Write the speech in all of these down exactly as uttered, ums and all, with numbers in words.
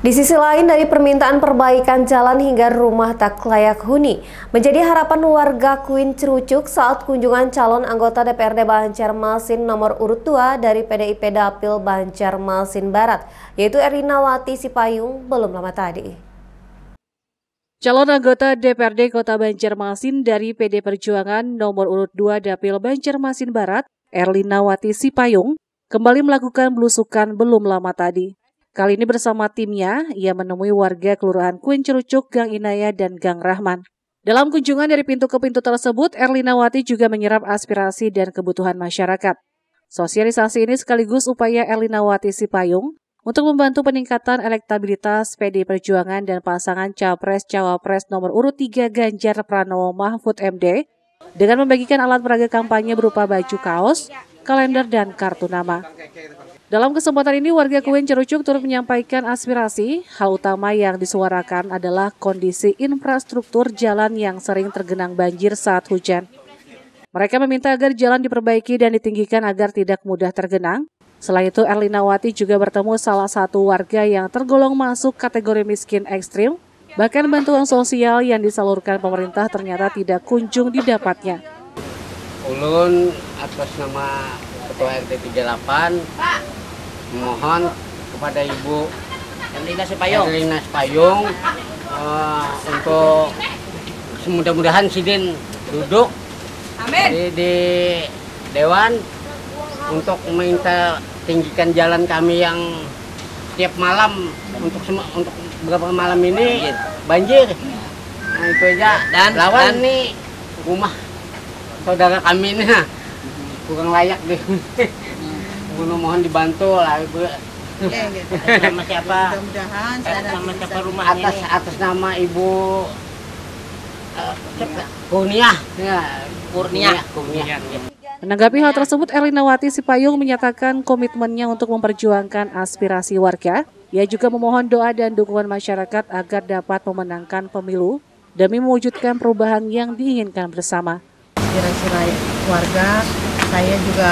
Di sisi lain, dari permintaan perbaikan jalan hingga rumah tak layak huni menjadi harapan warga Kuin Cerucuk saat kunjungan calon anggota D P R D Banjarmasin nomor urut dua dari P D I P Dapil Banjarmasin Barat, yaitu Erlinawati Sipayung, belum lama tadi. Calon anggota D P R D Kota Banjarmasin dari P D Perjuangan nomor urut dua Dapil Banjarmasin Barat, Erlinawati Sipayung, kembali melakukan belusukan belum lama tadi. Kali ini bersama timnya, ia menemui warga Kelurahan Kuin Cerucuk, Gang Inaya, dan Gang Rahman. Dalam kunjungan dari pintu ke pintu tersebut, Erlinawati juga menyerap aspirasi dan kebutuhan masyarakat. Sosialisasi ini sekaligus upaya Erlinawati Sipayung untuk membantu peningkatan elektabilitas P D I Perjuangan dan pasangan Capres-Cawapres nomor urut tiga Ganjar Pranowo Mahfud M D dengan membagikan alat peraga kampanye berupa baju kaos, kalender, dan kartu nama. Dalam kesempatan ini, warga Kuin Cerucuk turut menyampaikan aspirasi. Hal utama yang disuarakan adalah kondisi infrastruktur jalan yang sering tergenang banjir saat hujan. Mereka meminta agar jalan diperbaiki dan ditinggikan agar tidak mudah tergenang. Selain itu, Erlinawati juga bertemu salah satu warga yang tergolong masuk kategori miskin ekstrim. Bahkan bantuan sosial yang disalurkan pemerintah ternyata tidak kunjung didapatnya. Ulun atas nama Ketua R T tiga puluh delapan mohon kepada Ibu Erlina Sipayung, Erlina Sipayung uh, untuk semudah-mudahan Sidin duduk di, di Dewan untuk meminta tinggikan jalan kami yang tiap malam untuk untuk beberapa malam ini banjir. Nah itu aja. Dan lawan dan, nih rumah saudara kami ini kurang layak deh. Gunung mohon dibantu lah Ibu. Ya, gitu. Nama siapa? Mudah-mudahan nama siapa rumahnya atas ini? Atas nama Ibu uh, Kurnia. Ya, Kurnia. Kurnia. Menanggapi hal tersebut, Erlinawati Sipayung menyatakan komitmennya untuk memperjuangkan aspirasi warga. Ia juga memohon doa dan dukungan masyarakat agar dapat memenangkan pemilu demi mewujudkan perubahan yang diinginkan bersama. Aspirasi warga, saya juga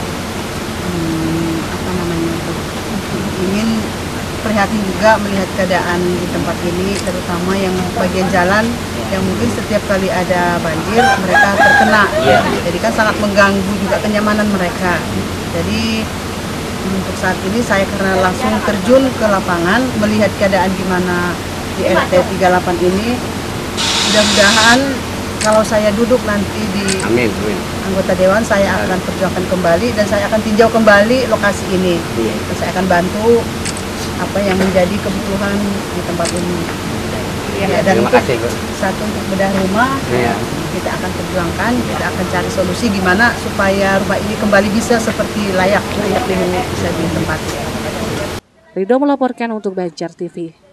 Hmm, apa namanya itu ingin prihatin juga melihat keadaan di tempat ini, terutama yang bagian jalan yang mungkin setiap kali ada banjir mereka terkena, yeah. Jadi kan sangat mengganggu juga kenyamanan mereka. Jadi untuk saat ini saya karena langsung terjun ke lapangan melihat keadaan gimana di R T tiga puluh delapan ini, mudah-mudahan kalau saya duduk nanti di amin, amin. anggota dewan, saya akan perjuangkan kembali dan saya akan tinjau kembali lokasi ini. Iya. Dan saya akan bantu apa yang menjadi kebutuhan di tempat ini. Iya. Ya, dan untuk kasih, satu untuk bedah rumah, iya. Kita akan perjuangkan, kita akan cari solusi gimana supaya rumah ini kembali bisa seperti layak layak bisa ditempati. Ridho melaporkan untuk Banjar T V.